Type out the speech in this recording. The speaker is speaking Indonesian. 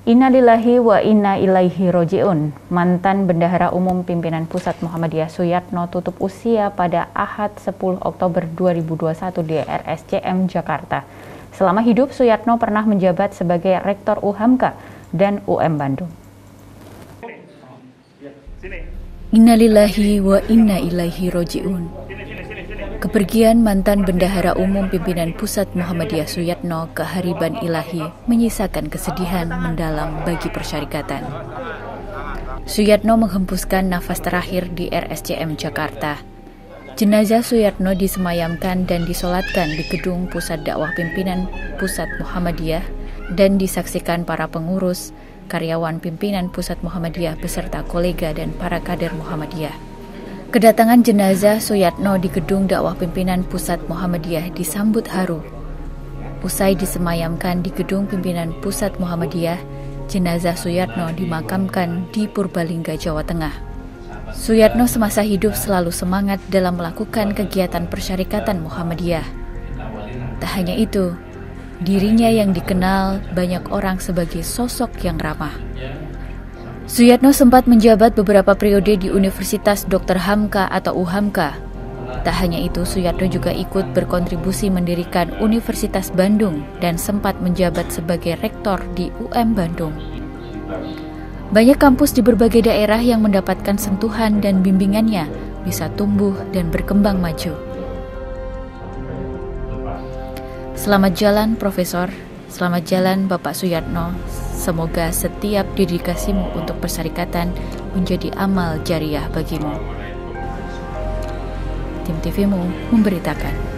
Innalillahi wa inna ilaihi roji'un. Mantan Bendahara Umum Pimpinan Pusat Muhammadiyah Suyatno tutup usia pada Ahad 10 Oktober 2021 di RSCM Jakarta. Selama hidup, Suyatno pernah menjabat sebagai Rektor UHAMKA dan UM Bandung. Innalillahi wa inna ilaihi roji'un. Kepergian mantan Bendahara Umum Pimpinan Pusat Muhammadiyah Suyatno ke hariban ilahi menyisakan kesedihan mendalam bagi persyarikatan. Suyatno menghembuskan nafas terakhir di RSCM Jakarta. Jenazah Suyatno disemayamkan dan disolatkan di gedung Pusat Dakwah Pimpinan Pusat Muhammadiyah dan disaksikan para pengurus, karyawan pimpinan Pusat Muhammadiyah beserta kolega dan para kader Muhammadiyah. Kedatangan jenazah Suyatno di gedung dakwah pimpinan Pusat Muhammadiyah disambut haru. Usai disemayamkan di gedung pimpinan Pusat Muhammadiyah, jenazah Suyatno dimakamkan di Purbalingga, Jawa Tengah. Suyatno semasa hidup selalu semangat dalam melakukan kegiatan persyarikatan Muhammadiyah. Tak hanya itu, dirinya yang dikenal banyak orang sebagai sosok yang ramah. Suyatno sempat menjabat beberapa periode di Universitas Dr. Hamka atau UHAMKA. Tak hanya itu, Suyatno juga ikut berkontribusi mendirikan Universitas Bandung dan sempat menjabat sebagai rektor di UM Bandung. Banyak kampus di berbagai daerah yang mendapatkan sentuhan dan bimbingannya bisa tumbuh dan berkembang maju. Selamat jalan, Profesor. Selamat jalan, Bapak Suyatno. Semoga setiap dedikasimu untuk persyarikatan menjadi amal jariah bagimu. Tim TV-mu memberitakan.